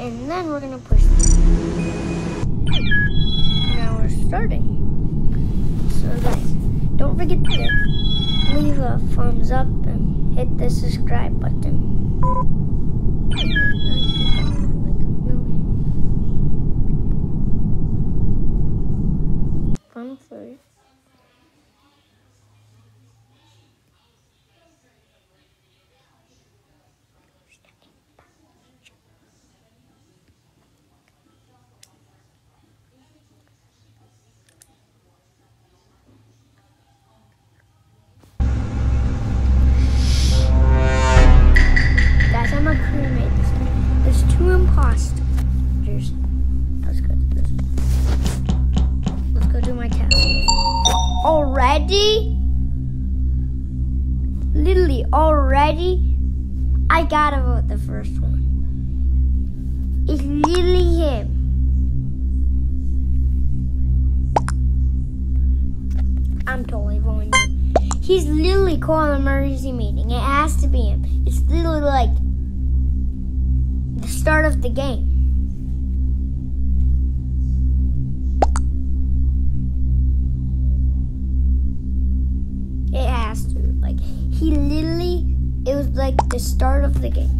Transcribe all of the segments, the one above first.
And then we're gonna push this. Now we're starting. So guys, don't forget to leave a thumbs up and hit the subscribe button. Fun food. I'm a crewmate this time. There's 2 imposters. Let's go do this. Let's go do my task. Already? Literally, already? I gotta vote the first one. It's literally him. I'm totally voting him. He's literally calling an emergency meeting. It has to be him. It's literally like the start of the game. It has to. Like, he literally, it was like the start of the game.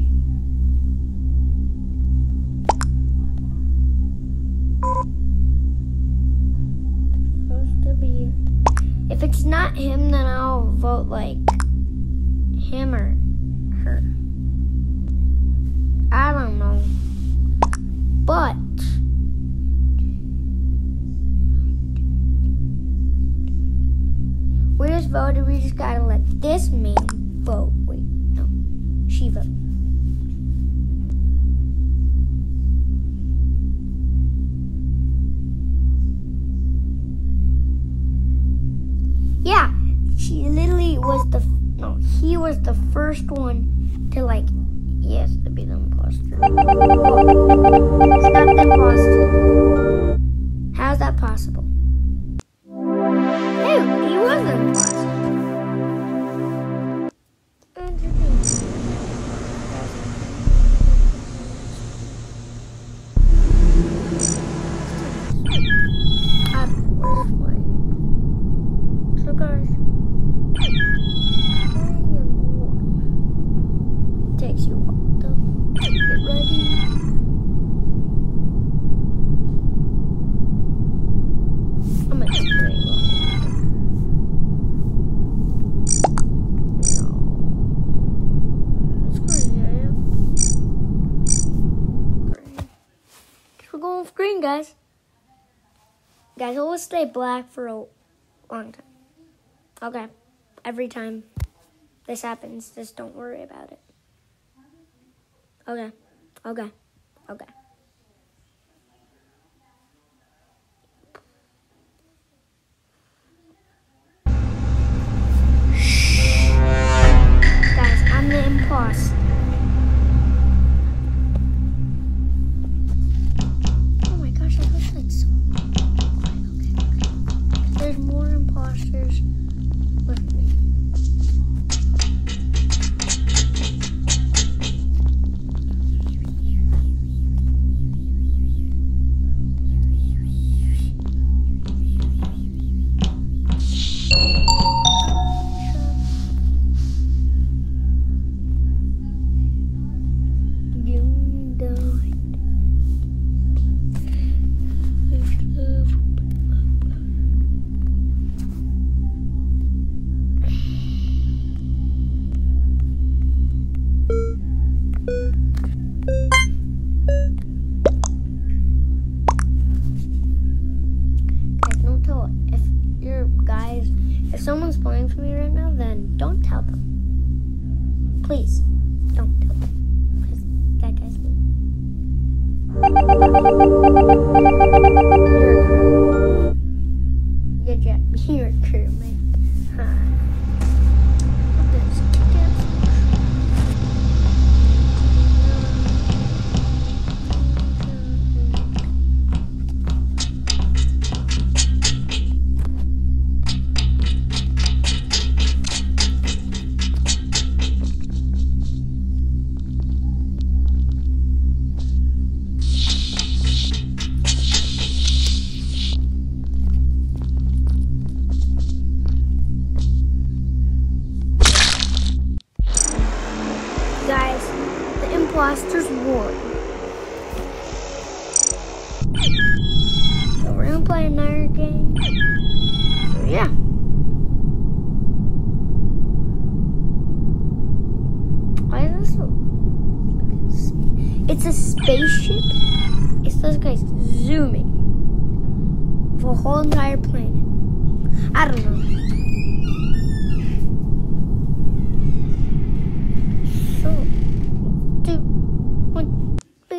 Supposed to be. If it's not him, then I'll vote like him or her. I don't know, but we just voted. We just gotta let this man vote. Wait, no, she vote. Yeah, she literally was he was the first one to like. He has to be the imposter. Oh, it's not the imposter. How's that possible? Hey, he was the imposter. So guys, takes you all to get ready. I'm gonna spray no. It's green, yeah. Green. We're going with green, guys. Guys, always stay black for a long time. Okay. Every time this happens, just don't worry about it. Okay. Okay. Okay. Guys, I'm the imposter. Oh my gosh, I wish like so. Okay. There's more imposters with me. If someone's playing for me right now, then don't tell them. Please, don't tell them. Because that guy's me. You're a crewmate. Huh. imposters won. So we're gonna play another game. So yeah. Why is this so? It's a spaceship. It's those guys zooming for a whole entire planet. I don't know. So, 2, 1.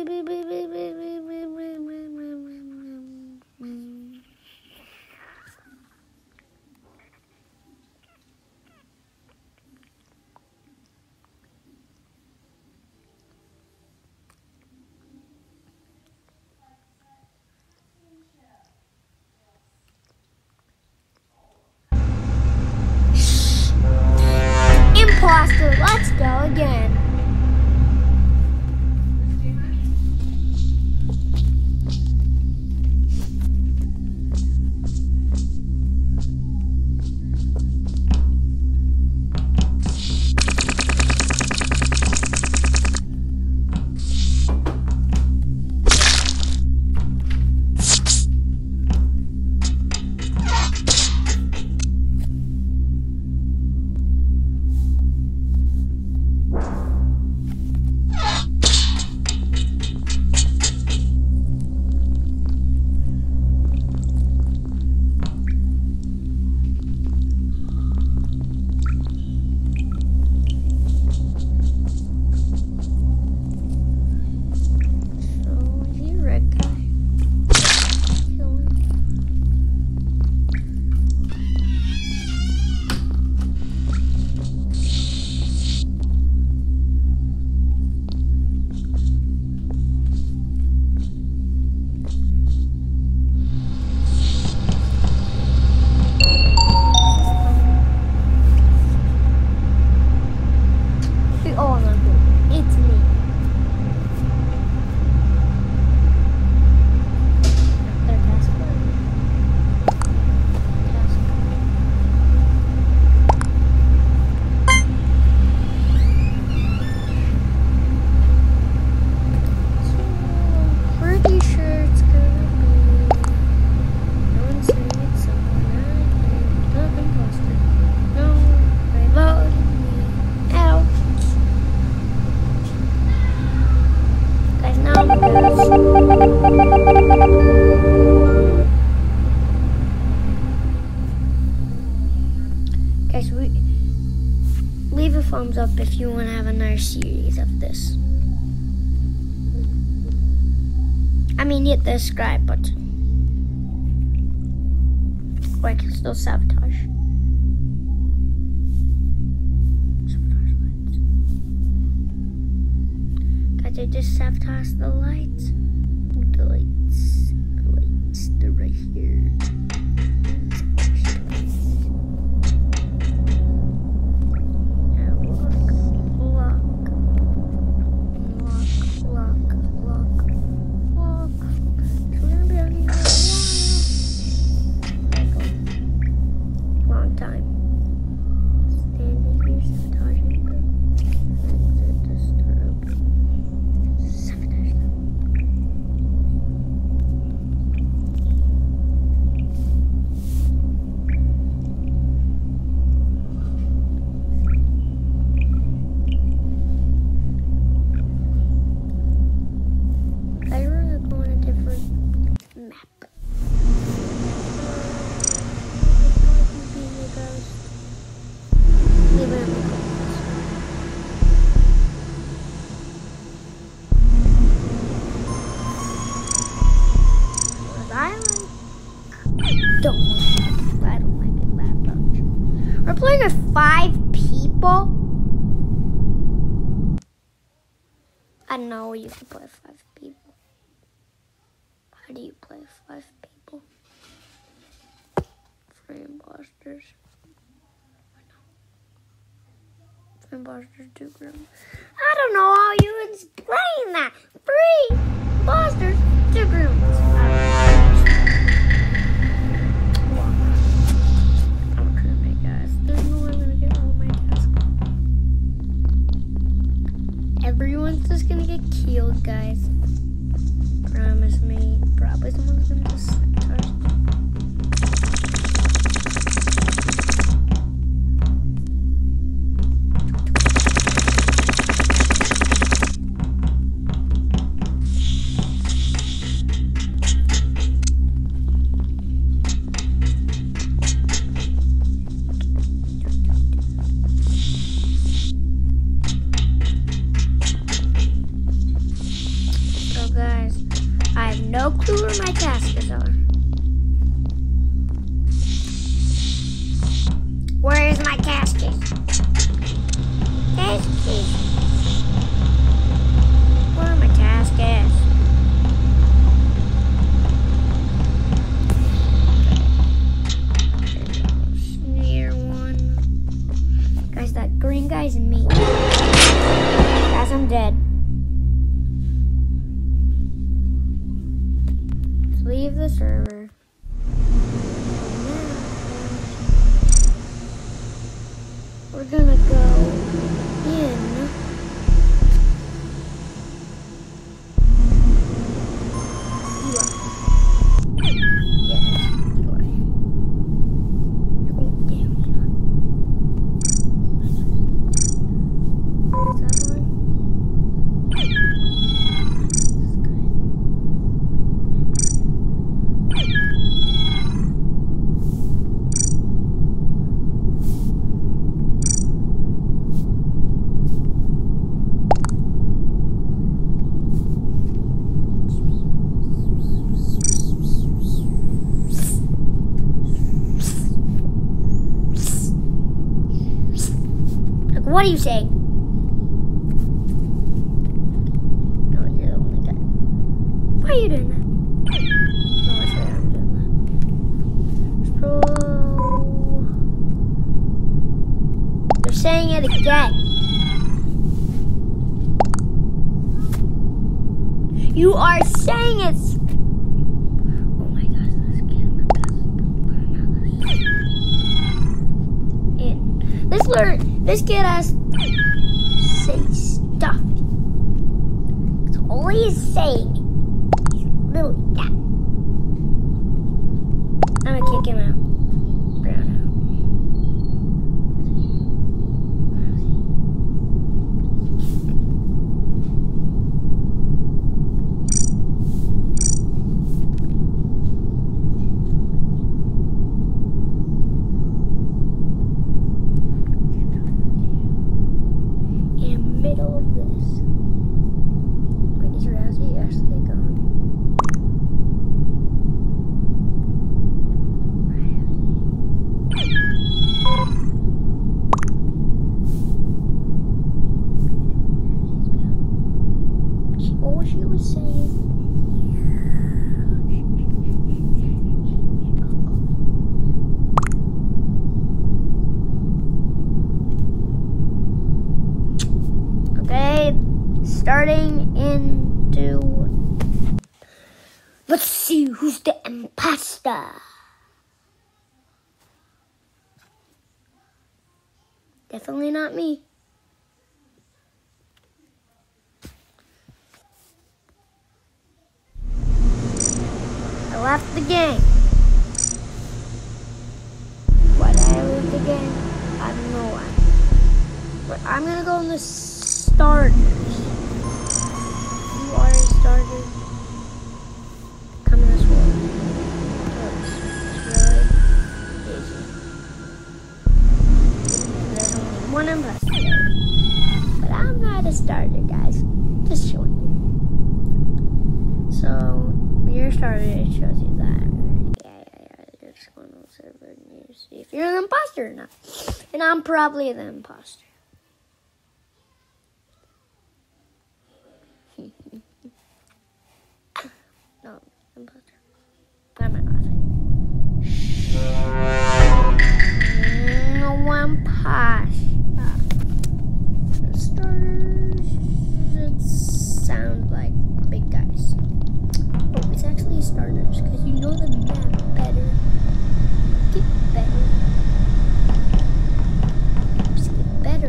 Imposter, let's go again. Guys, leave a thumbs up if you want to have another series of this. I mean, hit the subscribe button. Or I can still sabotage. Guys, I just sabotaged the lights. The lights, they're right here. I don't like it that much. We're playing with 5 people. I know you can play 5 people. How do you play 5 people? 3 imposters. 3 imposters, 2 grooms. I don't know how you explain that. 3 imposters, 2 grooms. Everyone's just gonna get killed, guys. Promise me. Probably someone's gonna just sabotage me. Guys, I have no clue where my caskets are. Where is my casket? Casket. Where are my caskets? Near one. Guys, that green guy's me. Guys, I'm dead. Leave the server. We're gonna go in. Eli. Yes, Eli. Oh, damn, Eli. Is that one? What are you saying? No, you're the only guy. Why are you doing that? No, I swear I'm doing that. Bro. You're saying it again. You are saying it. Oh my gosh, this kid. This kid has to say stuff. That's all he's saying. He's really that. I'm gonna kick him out. Brown out. Middle of this. Wait, is Rousey actually gone? All she was saying. Starting into. Let's see who's the imposter. Definitely not me. I left the game. Why did I leave the game? I don't know why. But I'm gonna go in the starters. You already started. Come in this world. It's really easy. There's only one imposter. But I'm not a starter, guys. Just showing you. So, when you're a starter, it shows you that. You're just going to the server and you see if you're an imposter or not. And I'm probably the imposter. No, imposter. Why am I laughing? No imposter. Starters. It sounds like big guys. Oh, it's actually starters because you know the map better. Get better. Just get better.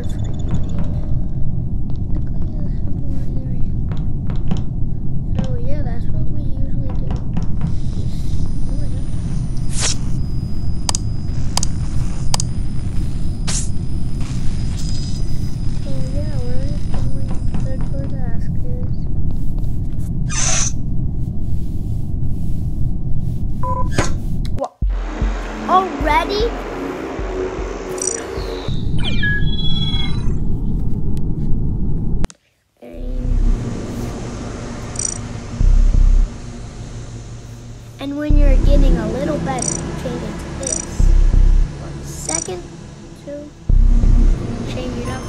And when you're getting a little better, you change it to this. 1 second, 2, change it up.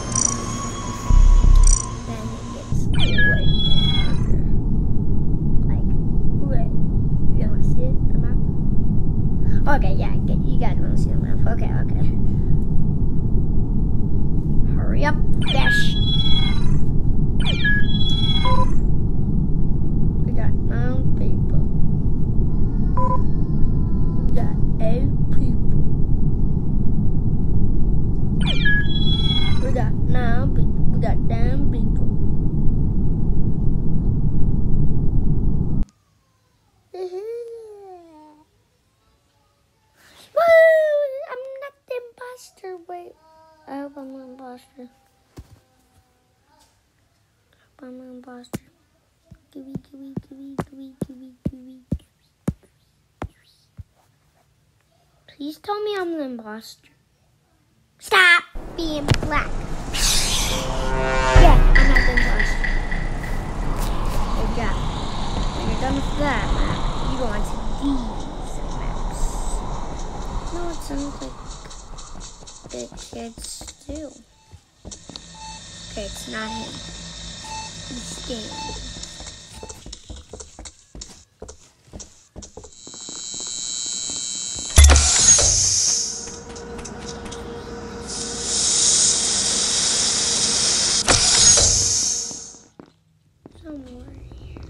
Then it gets way harder. Like, way. You want to see it? The map? Okay, yeah, you guys want to see the map. Okay. Hurry up, dash. We got 9 people. We got 8 people. We got 9 people. We got 10 people. I'm not the imposter. Wait. I hope I'm an imposter. I'm an imposter. Gooey. Please tell me I'm the imposter. Stop being black. Yeah, I'm not the imposter. Good job. When you're done with that map, you go on to these maps. No, it sounds like big kids too. Okay, it's not him. He's standing. Somewhere here.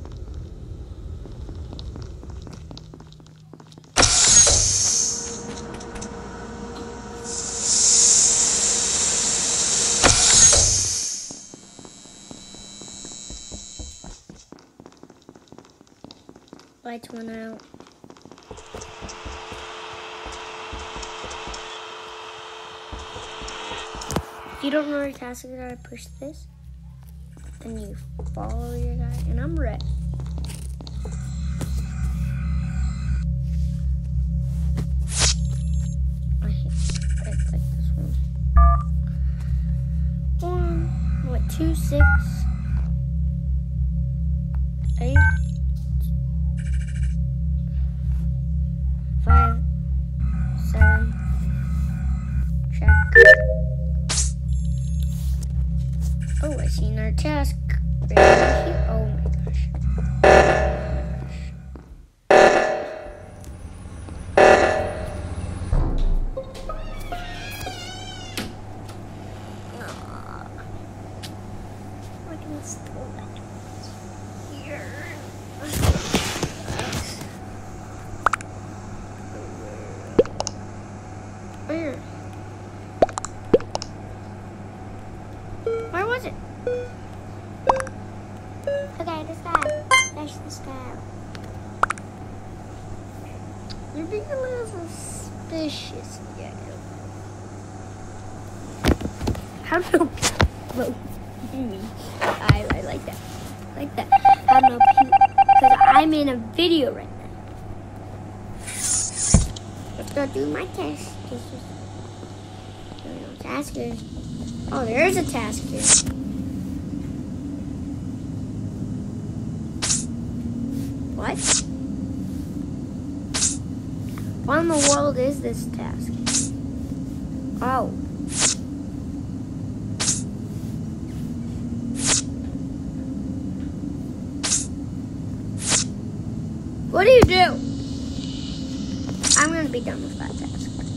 Lights went out. If you don't know your task, you gotta push this. And you follow your guy. And I'm red. It's like this one. 2, 6, 8. 5, 7, check. Oh, I see another task. Right here. Oh my gosh. I can still here. Where? Where was it? Okay, the sky. There's the sky. You're being a little suspicious. Yeah. How do I like that. Like that. How do because I'm in a video right now. Let's go do my test. There are no taskers. Oh, there is a tasker. What? What in the world is this task? Oh. What do you do? I'm gonna be done with that task.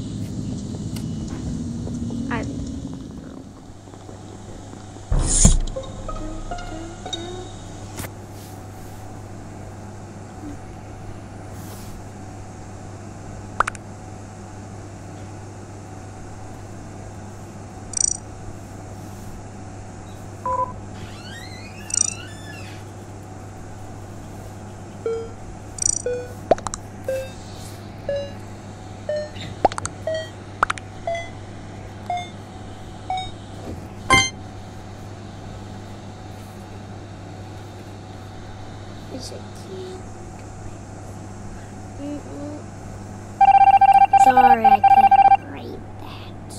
Is it key? Sorry, I couldn't read that.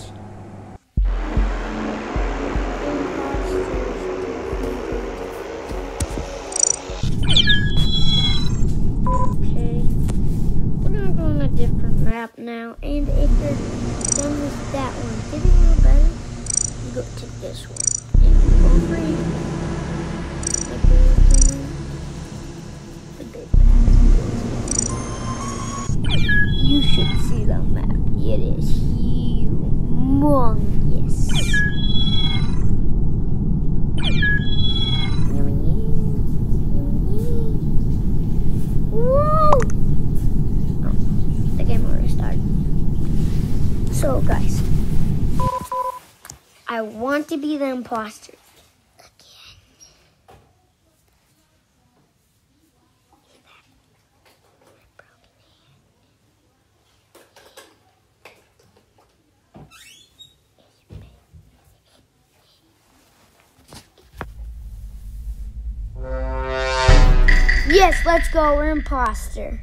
Okay. this one. For free. The big bag. You should see the map. It is humongous. Whoa! Oh, the game already started. So, guys, I want to be the imposter again. Yes, let's go. We're imposter.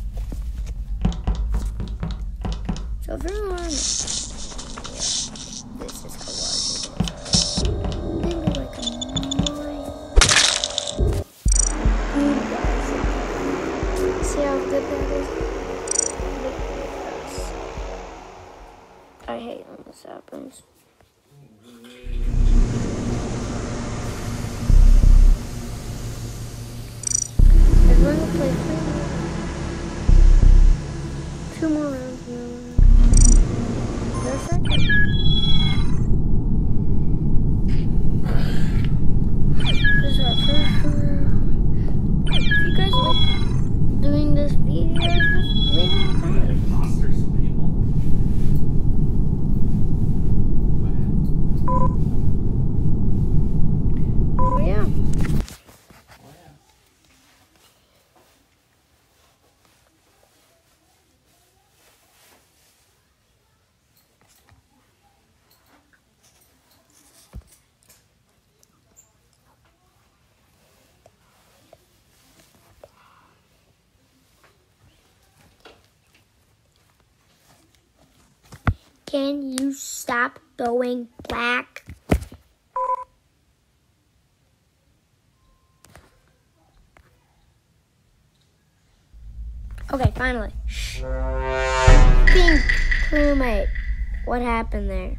So if you're on this is how large it is. Maybe like a mile. See how good that is? Look at this. I hate when this happens. I'm going to play 2 more rounds now. There's second. This is our first round. If you guys like doing this video, just leave it in the comments. Oh yeah. Can you stop going black? Okay, finally. Shh. Pink crewmate. What happened there?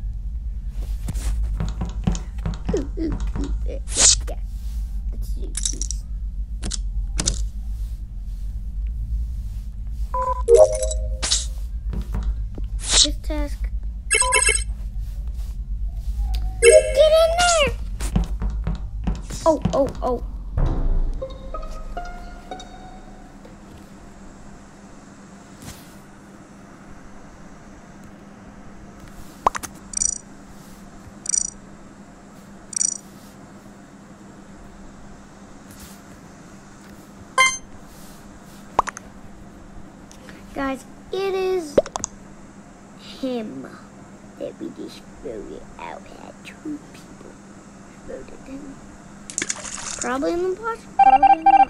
Yeah. Let's do these. This task. Get in there! Oh. Guys, it is him that we just voted out. Had 2 people voted him. Probably an imposter, probably not.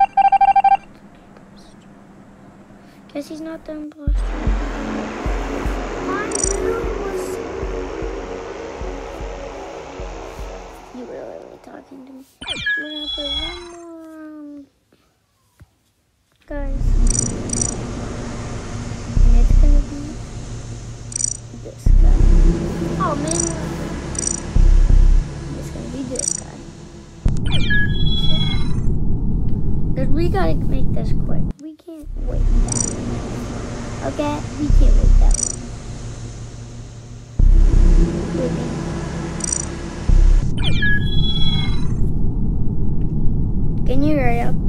Guess he's not the imposter. You were literally talking to me. We're gonna play 1 more. Guys. And it's gonna be this guy. Oh man, it's gonna be this guy. Because we gotta make this quick. We can't wait that long. Okay? We can't wait that long. Can you hurry up?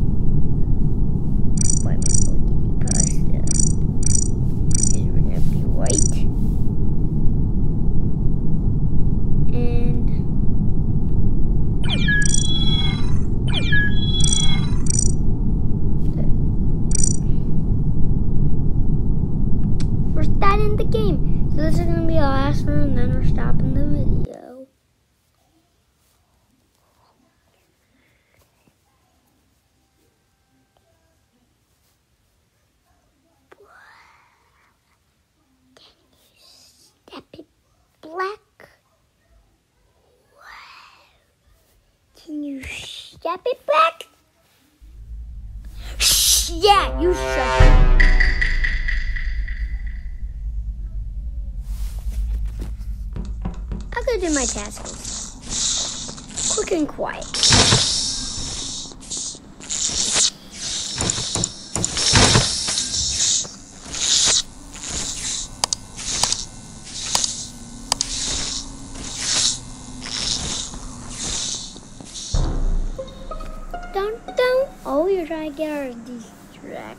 Why am I looking past that? Because we're gonna be white. And we're starting the game. So this is gonna be our last round, and then we're stopping the video. Step it black. Can you step it back? Yeah, you shut it. I could did my task. Quick and quiet. Don't. Oh, you're trying to get her distracted.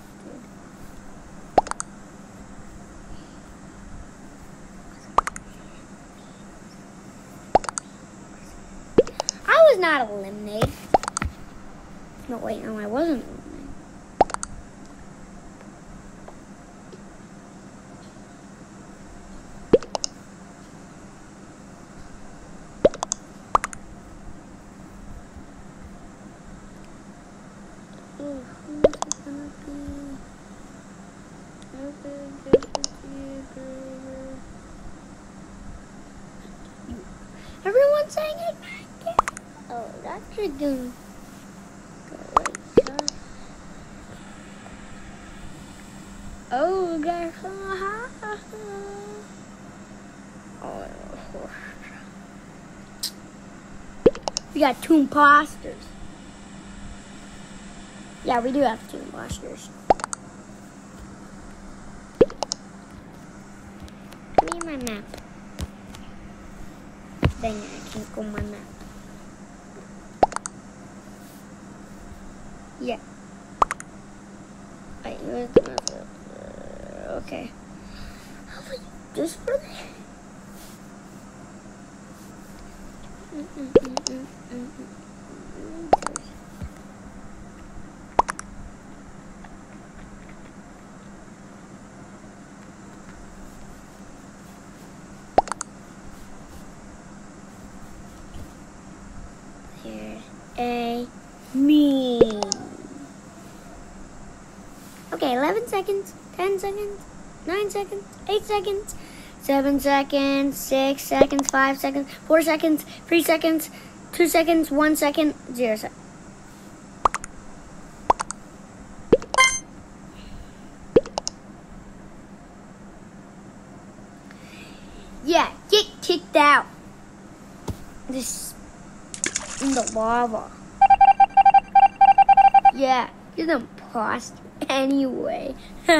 I was not eliminated. No, wait, no, I wasn't eliminated. Everyone's saying it back. Oh, that's a good. Oh, guys. Oh, we got 2 imposters. Yeah, we do have 2 imposters. Give me my map. Dang it, I can't go on my map. Yeah. Wait, where's the map? Okay. This for me? Here's a me. Okay, 11 seconds, 10 seconds, 9 seconds, 8 seconds, 7 seconds, 6 seconds, 5 seconds, 4 seconds, 3 seconds, 2 seconds, 1 second, 0 seconds. Yeah, get kicked out. This in the lava. Yeah, you're the imposter anyway.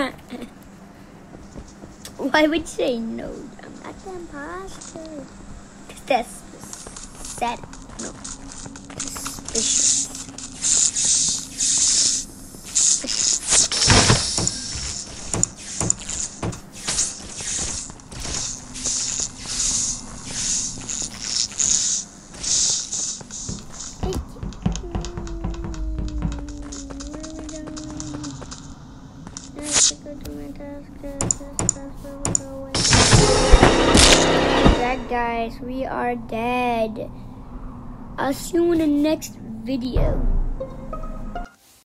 Why would you say no? I'm not the imposter. Because that's sad. No. Suspicious. Dead, guys, we are dead. I'll see you in the next video.